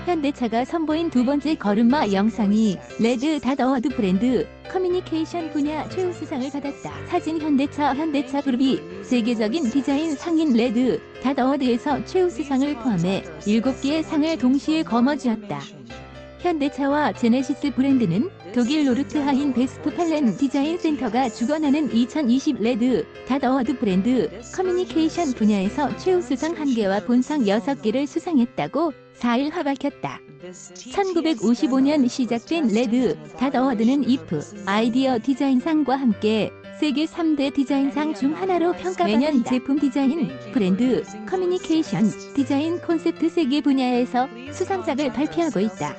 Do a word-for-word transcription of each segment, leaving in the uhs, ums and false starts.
현대차가 선보인 두 번째 걸음마 영상이 레드 닷 어워드 브랜드 커뮤니케이션 분야 최우수상을 받았다. 사진 현대차 현대차 그룹이 세계적인 디자인 상인 레드 닷 어워드에서 최우수상을 포함해 일곱 개의 상을 동시에 거머쥐었다. 현대차와 제네시스 브랜드는 독일 노르트하인 베스트팔렌 디자인 센터가 주관하는 이천이십 레드 닷 어워드 브랜드 커뮤니케이션 분야에서 최우수상 한 개와 본상 여섯 개를 수상했다고 사 일 밝혔다. 천구백오십오 년 시작된 레드 닷 어워드는 이프 아이디어 디자인상과 함께 세계 삼 대 디자인상 중 하나로 평가받는다. 매년 제품 디자인, 브랜드, 커뮤니케이션, 디자인 콘셉트 세 개 분야에서 수상작을 발표하고 있다.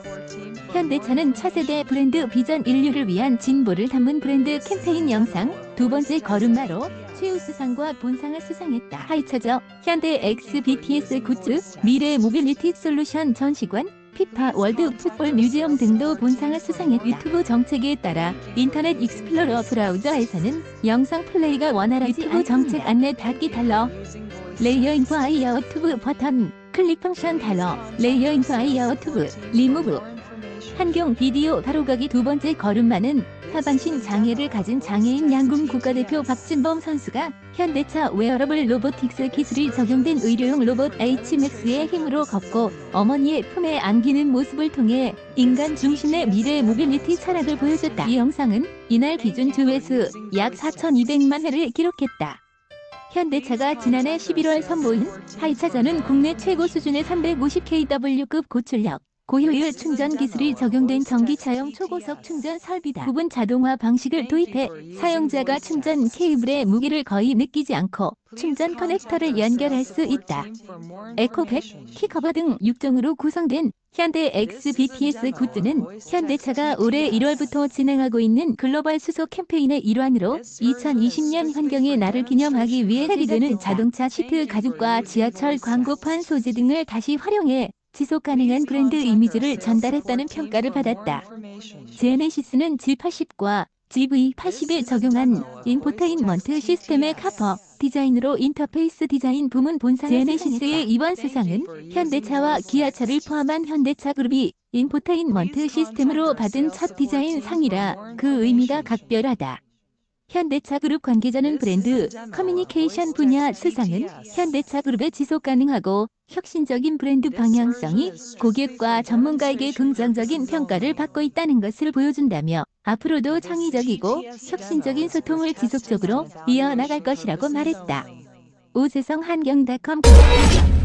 현대차는 차세대 브랜드 비전 인류를 위한 진보를 담은 브랜드 캠페인 영상 두 번째 걸음마로 최우수상과 본상을 수상했다. 하이처저, 현대 엑스 비티에스 굿즈, 미래 모빌리티 솔루션 전시관, 피파 월드 풋볼 뮤지엄 등도 본상을 수상했다. 유튜브 정책에 따라 인터넷 익스플로러 브라우저에서는 영상 플레이가 원활하지 유튜브 정책 안내 닫기 달러, 레이어 인포 아이어 튜브 버튼, 클릭 펑션 달러, 레이어 인포 아이어 튜브, 리무브. 한경 비디오 바로가기 두 번째 걸음마는 하반신 장애를 가진 장애인 양궁 국가대표 박진범 선수가 현대차 웨어러블 로보틱스 기술이 적용된 의료용 로봇 H맥스의 힘으로 걷고 어머니의 품에 안기는 모습을 통해 인간 중심의 미래 모빌리티 철학을 보여줬다. 이 영상은 이날 기준 조회수 약 사천이백만 회를 기록했다. 현대차가 지난해 십일월 선보인 하이차저는 국내 최고 수준의 삼백오십 킬로와트급 고출력 고효율 충전 기술이 적용된 전기차용 초고속 충전 설비다. 부분 자동화 방식을 도입해 사용자가 충전 케이블의 무게를 거의 느끼지 않고 충전 커넥터를 연결할 수 있다. 에코백, 키커버 등 육 종으로 구성된 현대 엑스 비티에스 굿즈는 현대차가 올해 일월부터 진행하고 있는 글로벌 수소 캠페인의 일환으로 이천이십 년 환경의 날을 기념하기 위해 세리되는 자동차 시트 가죽과 지하철 광고판 소재 등을 다시 활용해 지속 가능한 브랜드 이미지를 전달했다는 평가를 받았다. 제네시스는 지 팔십과 지 브이 팔십에 적용한 인포테인먼트 시스템의 카퍼 디자인으로 인터페이스 디자인 부문 본상을 제네시스의 이번 수상은 현대차와 기아차를 포함한 현대차 그룹이 인포테인먼트 시스템으로 받은 첫 디자인 상이라 그 의미가 각별하다. 현대차 그룹 관계자는 브랜드 커뮤니케이션 분야 수상은 현대차 그룹의 지속 가능하고 혁신적인 브랜드 방향성이 고객과 전문가에게 긍정적인 평가를 받고 있다는 것을 보여준다며 앞으로도 창의적이고 혁신적인 소통을 지속적으로 이어나갈 것이라고 말했다. 오세성 한경닷컴